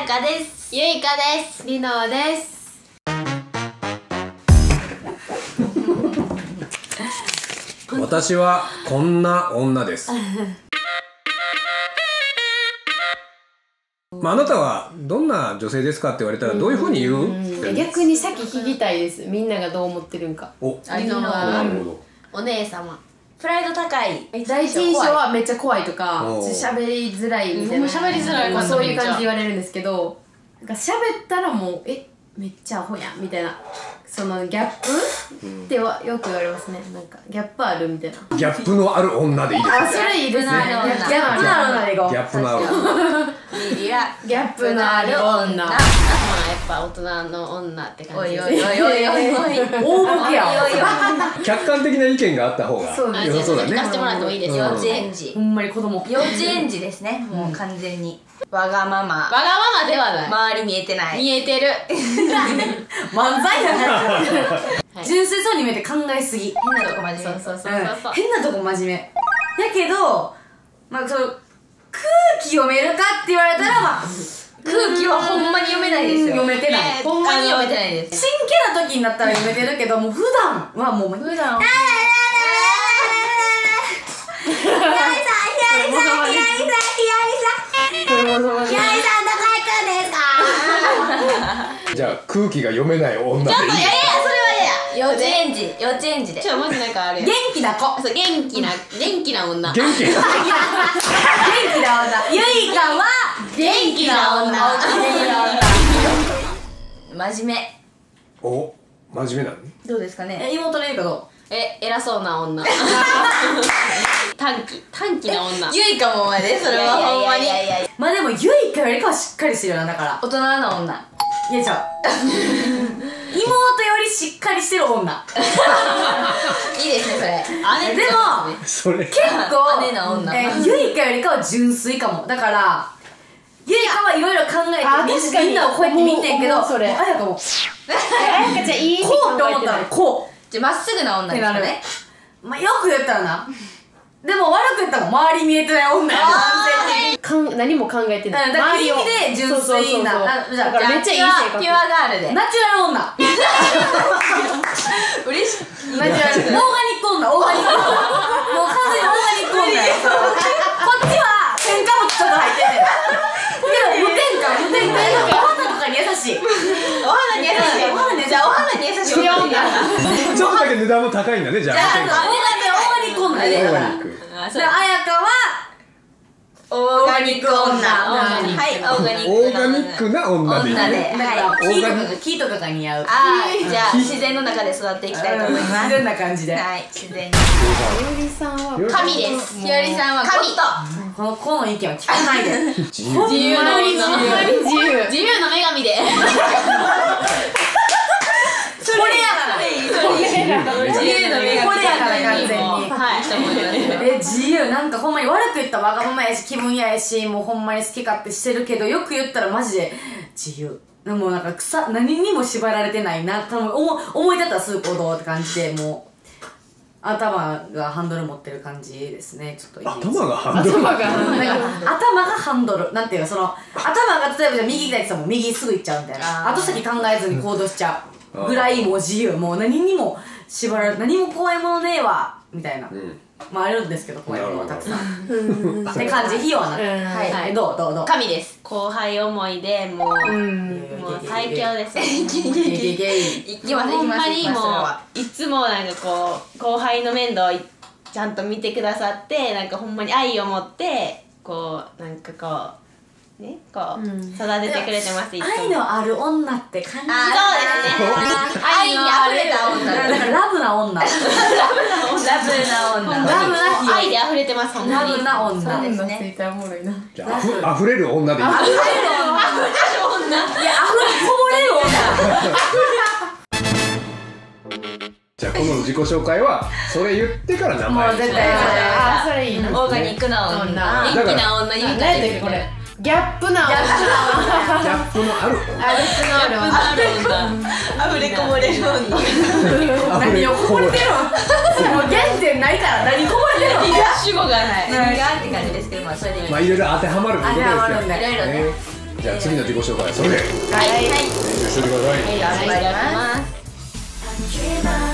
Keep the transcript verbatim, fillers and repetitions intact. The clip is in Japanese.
やかです。 ゆいかです。 りのです。 私はこんな女です。まあ、あなたはどんな女性ですかって言われたらどういうふうに言う？ 逆に先聞きたいです。みんながどう思ってるんか。 お、 りのはなるほど。 お姉様。 プライド高い。 第一印象はめっちゃ怖いとか、 おー喋りづらいみたいな。 喋りづらいまあそういう感じで言われるんですけど、なんか喋ったらもうえめっちゃアホやんみたいな。そのギャップ、うん、ってはよく言われますね。なんかギャップあるみたいな。 ギャップのある女でいいですね。 あ、それいいですね。ギャップのある女でいこう。 ギャップのある女。リリア。 ギャップのある女。 まあやっぱ大人の女って感じです。 おいおいおいおいおいおい。 大ボケや。 客観的な意見があった方が良さそうだね。 聞かせてもらってもいいですよ。 幼稚園児。 ほんまに子供。 幼稚園児ですね。もう完全に。わがまま。 わがままではない。 周り見えてない。 見えてる。 漫才やな。純粋そうに見えて考えすぎ。 変なとこ真面目。 そうそうそうそう。 変なとこ真面目。やけど、まあその空気読めるかって言われたらまあ空気はほんまに読めないですよ。 読めてない。 ほんまに読めてないです。 真剣な時になったら読めてるけど、もう普段はもう普段は。 じゃあ空気が読めない女でいい。 ちょっといやいやそれは嫌や。幼稚園児幼稚園児で。 ちょっとマジなんかあれ。 元気な子。 そう元気な元気な女。 元気。 元気な女。ゆいかは元気な女。 真面目。 お、真面目なの？ どうですかね。 え、妹のゆいかどう？ え、偉そうな女。短気短気な女。 ゆいかもまでそれはほんまに。 まあでもゆいかよりかはしっかりしてるよな、だから大人な女。 いやちゃう妹よりしっかりしてる女。 いいですねそれ。 姉でもそれ結構姉の女。 えゆいかよりかは純粋かも。だからゆいかはいろいろ考えてみんなをこうやって見てんけど、あやかもあやかちゃんいいこうって思ったらこうじゃまっすぐな女ですかね。 まあよく言ったらな。でも悪く言ったら周り見えてない女や。完全に何も考えてない。 だからいい意味で純粋な。だからめっちゃいい性格。 ピュアガールで。 ナチュラル女。 嬉しい。 ナチュラル。オーガニック女。オーガニック女。もう完全にオーガニック女や。こっちは添加物ちょっと入ってて。けど無添加無添加。お肌とかに優しい。 お肌に優しい。お肌にじゃあお肌に優しい。 ピュア女。 ちょっとだけ値段も高いんだね、じゃあ。 じゃあオーガニック女で。 オーガニック。 で、あやかはオーガニック女。はい、オーガニック。 オーガニックな女でいい。 女で。 はい。木とかが似合う。 ああ、じゃあ自然の中で育っていきたいと思います。 自然な感じで。 はい、自然に。 ゆりさんは神です。 ひよりさんは神。 この子の意見は聞かないで。 自由。 自由の女。 自由。 自由の女神で。 これやから。 自由の女神。 これやから完全に。 はい。と思います。 え、自由。なんかほんまに悪く言ったらわがままやし気分ややし、もうほんまに好き勝手してるけど、よく言ったらマジで自由。でもなんか草何にも縛られてないな。多分思思い立ったらすぐ行動って感じで、もう頭がハンドル持ってる感じですね。ちょっと頭がハンドル。 頭が頭がハンドル。なんていうの、その頭が例えばじゃあ右左って言ったらもう右すぐ行っちゃうみたいな。後先考えずに行動しちゃうぐらいもう自由。もう何にも縛られ何も怖いものねえわみたいな。まああるんですけど怖いものはたくさん。って感じ。費用はな。はい。どうどうどう。 神です。後輩思いでもうもう最強ですね。 いきますいほんきまますにもういつもなんかこう後輩の面倒ちゃんと見てくださって、なんかほんまに愛を持ってこうなんかこうねこう育ててくれてます。いつも愛のある女って感じ。 そうですね。愛に溢れた女。 だからラブな女。 ラブな女。 ラブな日。 愛で溢れてます。ほんまに。 ラブな女。 そうですね。 おもろいな。 じゃあ、あふ、あふれる女でいい。 溢れる女。いや、溢れこぼれるじゃあこの自己紹介はそれ言ってから名前。 もう絶対あ、それいいな。 オーガニックな女。元気な女。ゆいかです。 これギャップな女。 ギャップのある女。 あるつのあるあふれこぼれる女。 何をこぼれてるの。もう原点ないから何こぼれてるの。 主語がない。何がって感じですけど、まあそれでいい。 まあいろいろ当てはまるってことですよ。 いろいろね。 じゃあ次の自己紹介はそれではいはい練習しておいてください。 はい、お願いします。